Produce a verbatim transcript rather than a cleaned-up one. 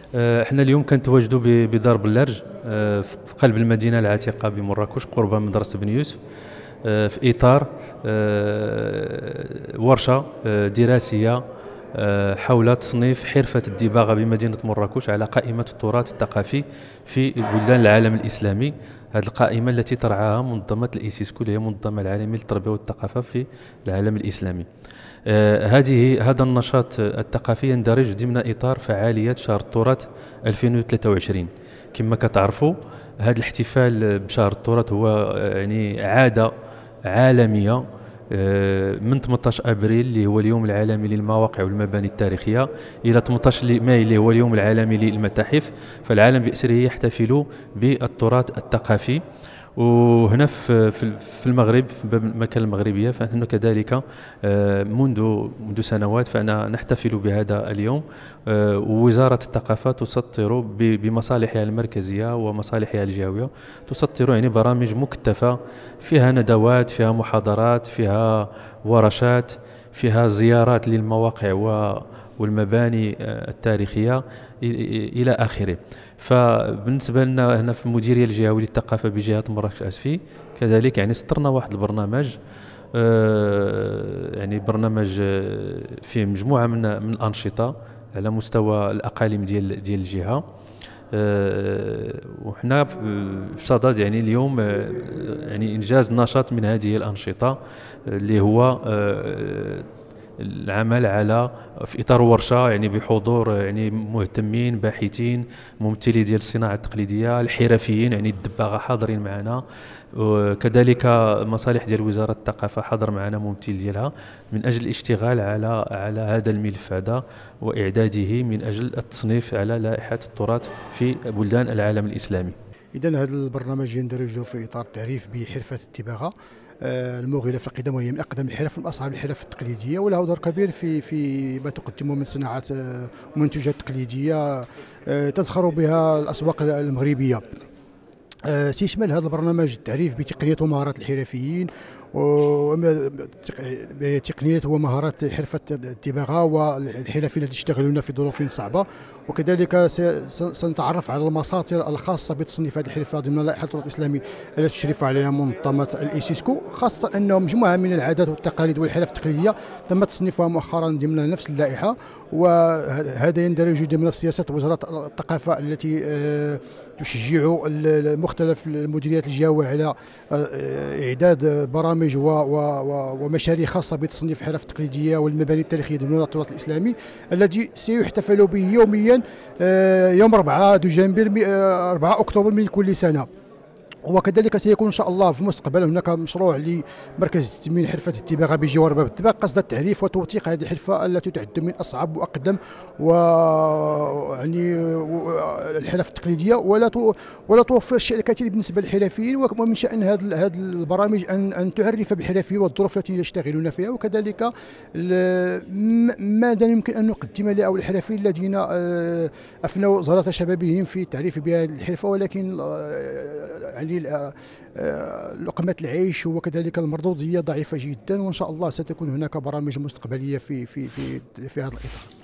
آه، احنا اليوم كنتواجدوا ب- بدار بلارج، آه، في قلب المدينه العتيقه بمراكش قرب مدرسه بن يوسف، آه، في اطار آه، ورشه آه، دراسيه آه، حول تصنيف حرفه الدباغه بمدينه مراكش على قائمه التراث الثقافي في بلدان العالم الاسلامي. هذه القائمه التي ترعاها منظمه الايسيسكو، اللي هي المنظمه العالميه للتربيه والثقافه في العالم الاسلامي. آه، هذه هذا النشاط الثقافي يندرج ضمن اطار فعاليات شهر التراث ألفين وثلاثة وعشرين. كما كتعرفوا، هذا الاحتفال بشهر التراث هو آه، يعني عاده عالميه آه، من ثمانية عشر ابريل اللي هو اليوم العالمي للمواقع والمباني التاريخيه الى ثمانية عشر ماي اللي هو اليوم العالمي للمتاحف. فالعالم بأسره يحتفل بالتراث الثقافي. وهنا في في في المغرب، في باب المملكه المغربيه، فنحن كذلك آه، منذ منذ سنوات فانا نحتفل بهذا اليوم. آه، ووزاره الثقافه تسطر ب- بمصالحها المركزيه ومصالحها الجهويه، تسطر يعني برامج مكثفه فيها ندوات، فيها محاضرات، فيها ورشات، فيها زيارات للمواقع و والمباني آه، التاريخية إ- إ- إلى آخره. فبالنسبة لنا هنا في المديرية الجهوية للثقافة بجهة مراكش أسفي كذلك يعني سطرنا واحد البرنامج، آه، يعني برنامج آه، فيه مجموعة من من الأنشطة على مستوى الأقاليم ديال ديال الجهة. آه، وحنا في في صدد يعني اليوم آه، يعني إنجاز نشاط من هذه الأنشطة، آه، اللي هو آه، العمل على في اطار ورشه يعني بحضور يعني مهتمين، باحثين، ممثلي ديال الصناعه التقليديه، الحرفيين يعني الدباغه حاضرين معنا، وكذلك مصالح ديال وزاره الثقافه حضر معنا ممثل ديالها من اجل الاشتغال على على هذا الملف هذا واعداده من اجل التصنيف على لائحه التراث في بلدان العالم الاسلامي. إذا هذا البرنامج يندرج في إطار التعريف بحرفة التباغة آه، الموغلة في القدم، وهي من أقدم الحرف ومن أصعب الحرف التقليدية، وله دور كبير في في ما تقدمه من صناعات آه، ومنتوجات تقليدية آه، تزخر بها الأسواق المغربية. آه، سيشمل هذا البرنامج التعريف بتقنية ومهارات الحرفيين، وتقنية ومهارات حرفة التباغة والحرفيين الذين يشتغلون في ظروف صعبة. وكذلك سنتعرف على المساطر الخاصة بتصنيف هذه الحرفة ضمن لائحة التراث الإسلامي التي تشرف عليها منظمة الإيسيسكو، خاصة أنه مجموعة من العادات والتقاليد والحرف التقليدية تم تصنيفها مؤخرا ضمن نفس اللائحة، وهذا يندرج ضمن سياسة وزارة الثقافة التي آه، تشجع مختلف المديريات الجهوية على إعداد برامج ومشاريع خاصة بتصنيف الحرف التقليدية والمباني التاريخية ضمن التراث الإسلامي، الذي سيحتفل به يوميا يوم أربعة دجنبر أربعة أكتوبر من كل سنة. وكذلك سيكون ان شاء الله في المستقبل هناك مشروع لمركز تنميه حرفه التباغه بجوار باب الدباغ، قصد التعريف وتوثيق هذه الحرفه التي تعد من اصعب واقدم و يعني الحرف التقليديه، ولا ولا توفر الشيء الكثير بالنسبه للحرفيين. ومن شان هذه هذه البرامج ان ان تعرف بالحرفيين والظروف التي يشتغلون فيها، وكذلك ماذا يمكن ان نقدم لاولياء الحرفيين الذين افنوا زهره شبابهم في التعريف بهذه الحرفه، ولكن يعني لقمة العيش وكذلك المردودية ضعيفة جدا. وإن شاء الله ستكون هناك برامج مستقبلية في في في في هذا الإطار.